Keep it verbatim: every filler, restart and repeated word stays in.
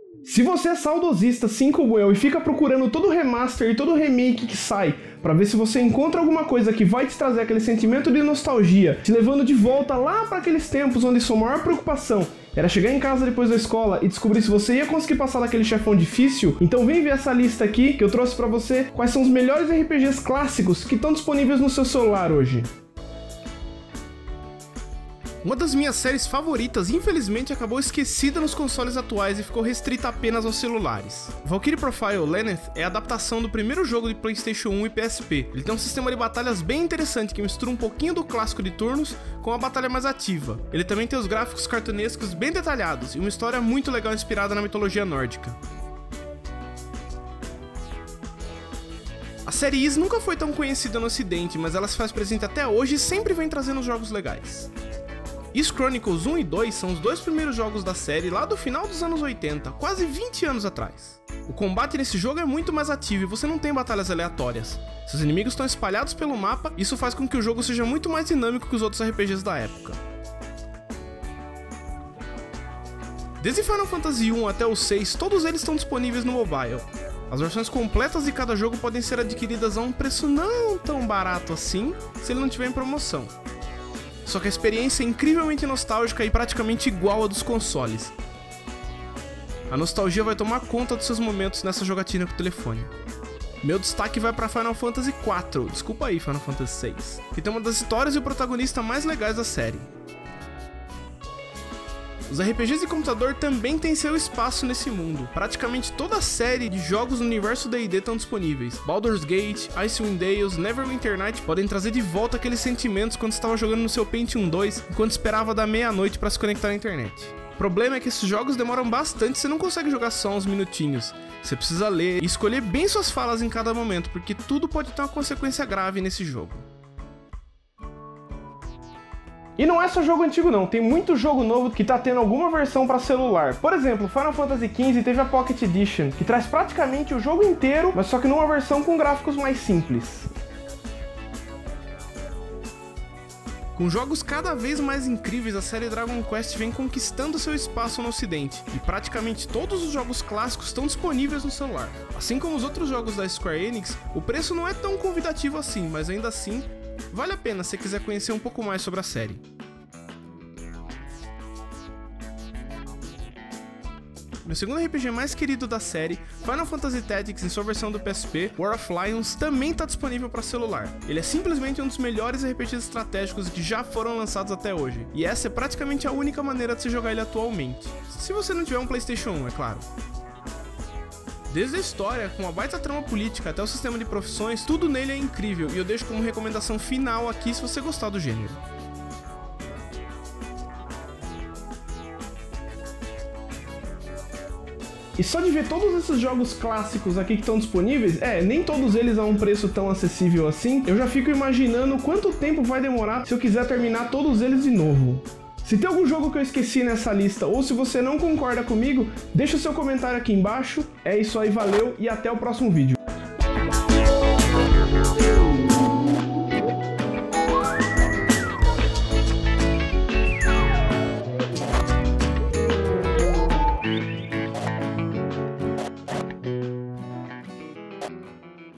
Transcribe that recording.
Se você é saudosista, assim como eu, e fica procurando todo remaster e todo remake que sai pra ver se você encontra alguma coisa que vai te trazer aquele sentimento de nostalgia, te levando de volta lá para aqueles tempos onde sua maior preocupação era chegar em casa depois da escola e descobrir se você ia conseguir passar daquele chefão difícil, então vem ver essa lista aqui que eu trouxe pra você quais são os melhores R P Gs clássicos que estão disponíveis no seu celular hoje. Uma das minhas séries favoritas, infelizmente, acabou esquecida nos consoles atuais e ficou restrita apenas aos celulares. Valkyrie Profile Lenneth é a adaptação do primeiro jogo de PlayStation um e P S P. Ele tem um sistema de batalhas bem interessante que mistura um pouquinho do clássico de turnos com a batalha mais ativa. Ele também tem os gráficos cartunescos bem detalhados e uma história muito legal inspirada na mitologia nórdica. A série Ys nunca foi tão conhecida no ocidente, mas ela se faz presente até hoje e sempre vem trazendo jogos legais. Ys Chronicles um e dois são os dois primeiros jogos da série lá do final dos anos oitenta, quase vinte anos atrás. O combate nesse jogo é muito mais ativo e você não tem batalhas aleatórias. Seus inimigos estão espalhados pelo mapa, e isso faz com que o jogo seja muito mais dinâmico que os outros R P Gs da época. Desde Final Fantasy um até o seis, todos eles estão disponíveis no mobile. As versões completas de cada jogo podem ser adquiridas a um preço não tão barato assim, se ele não tiver em promoção. Só que a experiência é incrivelmente nostálgica e praticamente igual à dos consoles. A nostalgia vai tomar conta dos seus momentos nessa jogatina com o telefone. Meu destaque vai para Final Fantasy quatro, desculpa aí Final Fantasy seis, que tem uma das histórias e o protagonista mais legais da série. Os R P Gs de computador também têm seu espaço nesse mundo. Praticamente toda a série de jogos no universo D e D estão disponíveis. Baldur's Gate, Icewind Dale, Neverwinter Night podem trazer de volta aqueles sentimentos quando estava jogando no seu Pentium dois, enquanto esperava da meia-noite para se conectar à internet. O problema é que esses jogos demoram bastante e você não consegue jogar só uns minutinhos. Você precisa ler e escolher bem suas falas em cada momento, porque tudo pode ter uma consequência grave nesse jogo. E não é só jogo antigo não, tem muito jogo novo que tá tendo alguma versão para celular. Por exemplo, Final Fantasy quinze teve a Pocket Edition, que traz praticamente o jogo inteiro, mas só que numa versão com gráficos mais simples. Com jogos cada vez mais incríveis, a série Dragon Quest vem conquistando seu espaço no ocidente, e praticamente todos os jogos clássicos estão disponíveis no celular. Assim como os outros jogos da Square Enix, o preço não é tão convidativo assim, mas ainda assim, vale a pena se quiser conhecer um pouco mais sobre a série. Meu segundo R P G mais querido da série, Final Fantasy Tactics em sua versão do P S P, War of Lions, também está disponível para celular. Ele é simplesmente um dos melhores R P Gs estratégicos que já foram lançados até hoje, e essa é praticamente a única maneira de se jogar ele atualmente. Se você não tiver um PlayStation um, é claro. Desde a história, com a baita trama política até o sistema de profissões, tudo nele é incrível, e eu deixo como recomendação final aqui se você gostar do gênero. E só de ver todos esses jogos clássicos aqui que estão disponíveis, é, nem todos eles a um preço tão acessível assim, eu já fico imaginando quanto tempo vai demorar se eu quiser terminar todos eles de novo. Se tem algum jogo que eu esqueci nessa lista, ou se você não concorda comigo, deixa o seu comentário aqui embaixo. É isso aí, valeu e até o próximo vídeo.